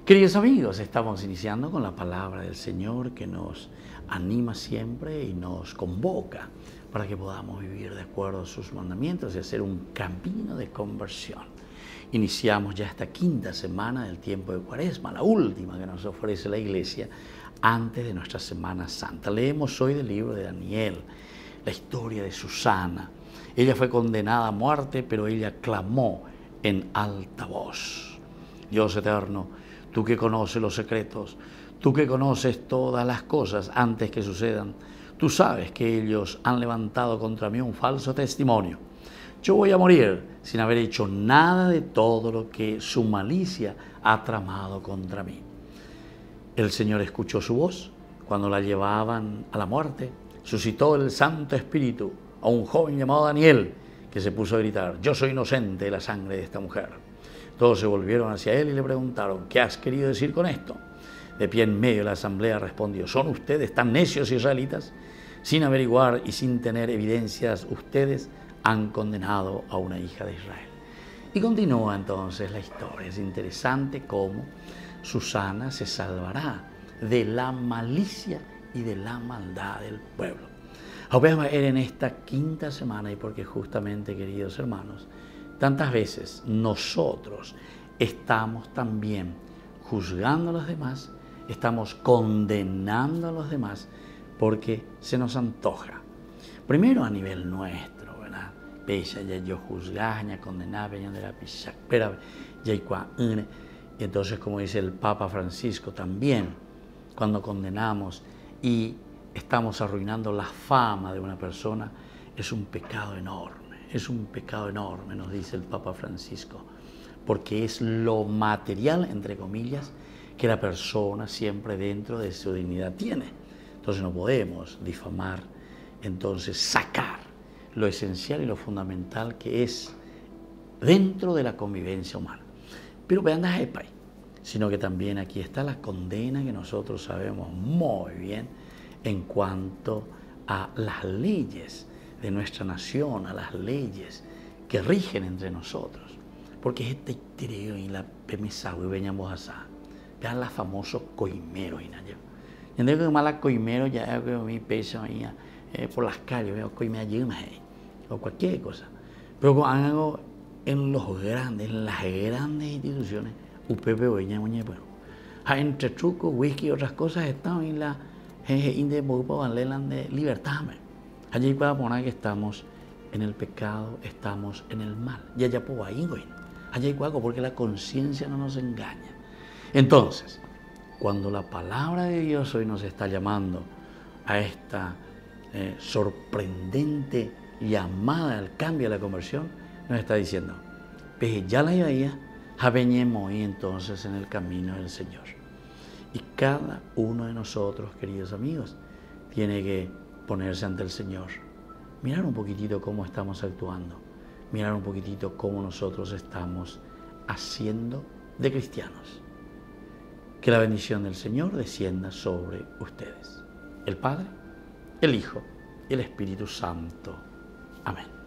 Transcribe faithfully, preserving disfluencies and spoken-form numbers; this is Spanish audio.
Queridos amigos, estamos iniciando con la palabra del Señor que nos anima siempre y nos convoca para que podamos vivir de acuerdo a sus mandamientos y hacer un camino de conversión. Iniciamos ya esta quinta semana del tiempo de Cuaresma, la última que nos ofrece la Iglesia antes de nuestra Semana Santa. Leemos hoy del libro de Daniel, la historia de Susana. Ella fue condenada a muerte, pero ella clamó en alta voz: Dios eterno, tú que conoces los secretos, tú que conoces todas las cosas antes que sucedan, tú sabes que ellos han levantado contra mí un falso testimonio. Yo voy a morir sin haber hecho nada de todo lo que su malicia ha tramado contra mí. El Señor escuchó su voz cuando la llevaban a la muerte. Suscitó el Santo Espíritu a un joven llamado Daniel, que se puso a gritar: yo soy inocente de la sangre de esta mujer. Todos se volvieron hacia él y le preguntaron: ¿qué has querido decir con esto? De pie en medio de la asamblea respondió: ¿son ustedes tan necios israelitas? Sin averiguar y sin tener evidencias, ustedes han condenado a una hija de Israel. Y continúa entonces la historia. Es interesante cómo Susana se salvará de la malicia y de la maldad del pueblo. Vamos a ver en esta quinta semana, y porque justamente, queridos hermanos, tantas veces nosotros estamos también juzgando a los demás, estamos condenando a los demás porque se nos antoja. Primero a nivel nuestro, ¿verdad? Pesa ya yo juzgar, ya condenar, ya de la pisa, pero ya y entonces, como dice el Papa Francisco también, cuando condenamos y estamos arruinando la fama de una persona, es un pecado enorme. Es un pecado enorme, nos dice el Papa Francisco, porque es lo material, entre comillas, que la persona siempre dentro de su dignidad tiene. Entonces no podemos difamar, entonces sacar lo esencial y lo fundamental que es dentro de la convivencia humana. Pero vean la jepa, sino que también aquí está la condena que nosotros sabemos muy bien en cuanto a las leyes de nuestra nación, a las leyes que rigen entre nosotros. Porque este interior y la pemesa y veníamos a vean los famosos coimeros y nada. Yo digo que más coimeros ya veo mi peso ahí eh, por las calles, veo coimeros o cualquier cosa. Pero hago en los grandes, en las grandes instituciones, U P P veña muñe bueno. Entre truco, whisky y otras cosas están en la de libertad. Allí para poner que estamos en el pecado, estamos en el mal. Y allá por ahí, güey. Allá hay algo porque la conciencia no nos engaña. Entonces, cuando la palabra de Dios hoy nos está llamando a esta eh, sorprendente llamada al cambio, a la conversión, nos está diciendo: pues ya la idea, javeñemos hoy entonces en el camino del Señor. Y cada uno de nosotros, queridos amigos, tiene que ponerse ante el Señor, mirar un poquitito cómo estamos actuando, mirar un poquitito cómo nosotros estamos haciendo de cristianos. Que la bendición del Señor descienda sobre ustedes, el Padre, el Hijo y el Espíritu Santo. Amén.